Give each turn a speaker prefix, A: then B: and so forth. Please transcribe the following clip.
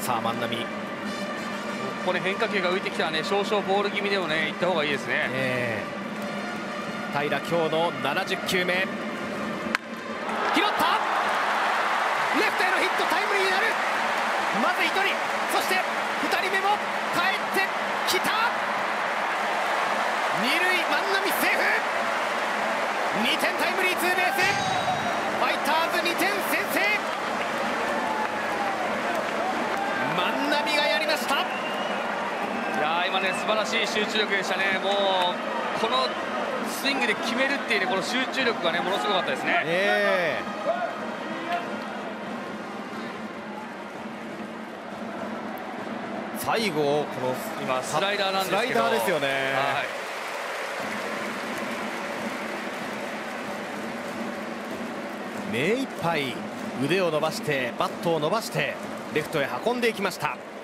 A: さあ万波、
B: ここね変化球が浮いてきたらね、少々ボール気味でもね、行った方がいいですね。
A: 平今日の70球目、拾った、レフトへのヒット、タイムリーになる。まず1人、そして2人目も帰ってきた。二塁万波セーフ。2点タイムリーツーベース、ファイターズ2点先制。万波がやりました。
B: いやー今ね素晴らしい集中力でしたね。もうこのスイングで決めるっていうね、この集中力がねものすごかったですね。
A: 最後この
B: 今スライダーなんですけど、
A: スライダーですよね。目いっぱい腕を伸ばしてバットを伸ばしてレフトへ運んでいきました。